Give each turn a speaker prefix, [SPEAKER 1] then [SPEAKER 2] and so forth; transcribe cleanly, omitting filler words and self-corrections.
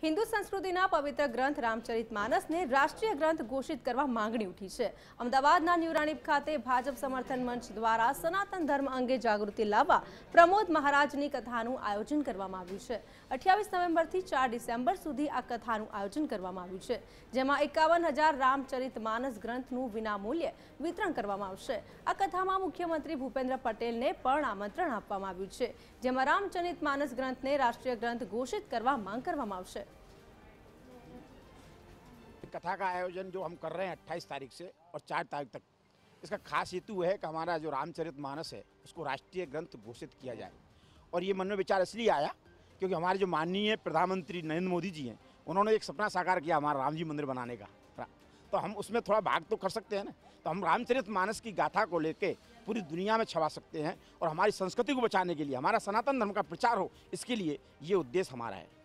[SPEAKER 1] હિન્દુ સંસ્કૃતિના પવિત્ર ગ્રંથ રામચરિતમાનસને રાષ્ટ્રીય ગ્રંથ ઘોષિત કરવા માંગણી ઉઠી છે। અમદાવાદના ન્યૂ રાણીપ ખાતે ભાજપ સમર્થન મંચ દ્વારા સનાતન ધર્મ અંગે જાગૃતિ લાવવા પ્રમોદ મહારાજની કથાનું આયોજન કરવામાં આવ્યું છે। 28 નવેમ્બરથી 4 ડિસેમ્બર સુધી આ કથાનું આયોજન કરવામાં આવ્યું છે, જેમાં 51,000 રામચરિતમાનસ ગ્રંથનું વિનામૂલ્યે વિતરણ કરવામાં આવશે। આ કથામાં મુખ્યમંત્રી ભૂપેન્દ્ર પટેલને પણ આમંત્રણ આપવામાં આવ્યું છે, જેમાં રામચરિતમાનસ ગ્રંથને રાષ્ટ્રીય ગ્રंथ घोषित કરવા માંગ કરવામાં આવશે।
[SPEAKER 2] कथा का आयोजन जो हम कर रहे हैं 28 तारीख से और 4 तारीख तक, इसका खास हेतु है कि हमारा जो रामचरितमानस है उसको राष्ट्रीय ग्रंथ घोषित किया जाए। और ये मन में विचार इसलिए आया क्योंकि हमारे जो माननीय प्रधानमंत्री नरेंद्र मोदी जी हैं, उन्होंने एक सपना साकार किया हमारा राम जी मंदिर बनाने का। तो हम उसमें थोड़ा भाग तो कर सकते हैं ना, तो हम रामचरितमानस की गाथा को लेके पूरी दुनिया में छवा सकते हैं और हमारी संस्कृति को बचाने के लिए, हमारा सनातन धर्म का प्रचार हो, इसके लिए ये उद्देश्य हमारा है।